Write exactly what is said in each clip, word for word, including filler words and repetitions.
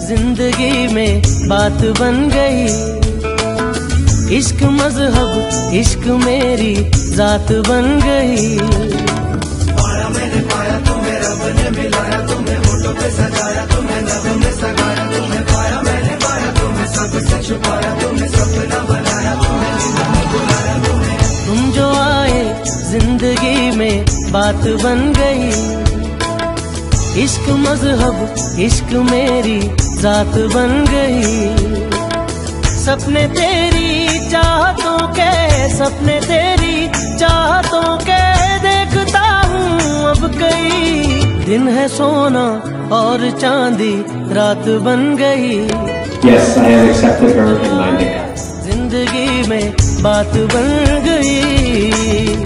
जिंदगी में बात बन गई। इश्क मजहब इश्क मेरी जात बन गई। पाया मैंने पाया तुम्हें, रब ने मिलाया तुम्हें, होठों पे सजाया तुम्हें, नभ में सगाया तुम्हें। पाया मैंने पाया तुम्हें, सबसे छुपाया तुम्हें, सपना बनाया तुम्हें, नींद में बुलाया तुम्हें। तुम जो आए जिंदगी में बात बन गई। इश्क मजहब इश्क मेरी जात बन गई। सपने तेरी चाहतों के, सपने तेरी चाहतों के देखता हूँ अब कई। दिन है सोना और चांदी रात बन गई। Yes, I have accepted her in my nick. जिंदगी में बात बन गई।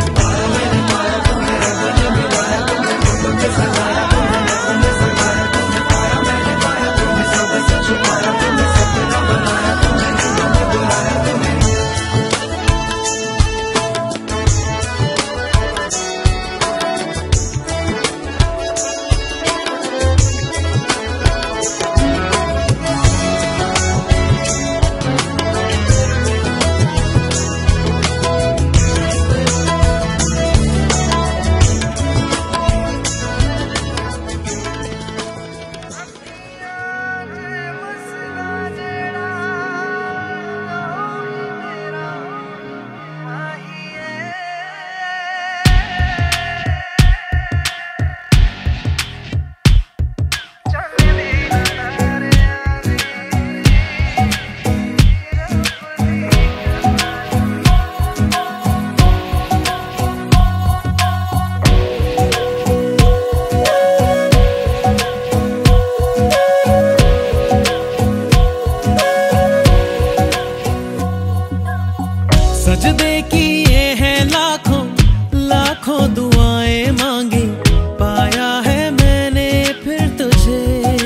सजदे किए हैं लाखों लाखों दुआएं मांगी, पाया है मैंने फिर तुझे।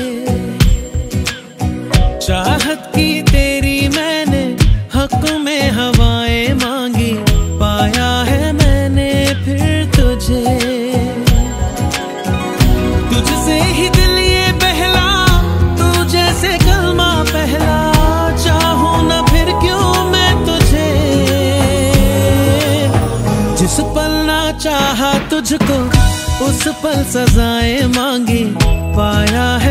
चाहत की तेरी मैंने हक में हवाएं मांगी, पाया है मैंने फिर तुझे। तुझसे ही दिल ये बहला, तू जैसे कलमा पहला, चाहूं ना फिर क्यों मैं तुझे। जिस पल ना चाहा तुझको उस पल सजाएं मांगी, पाया है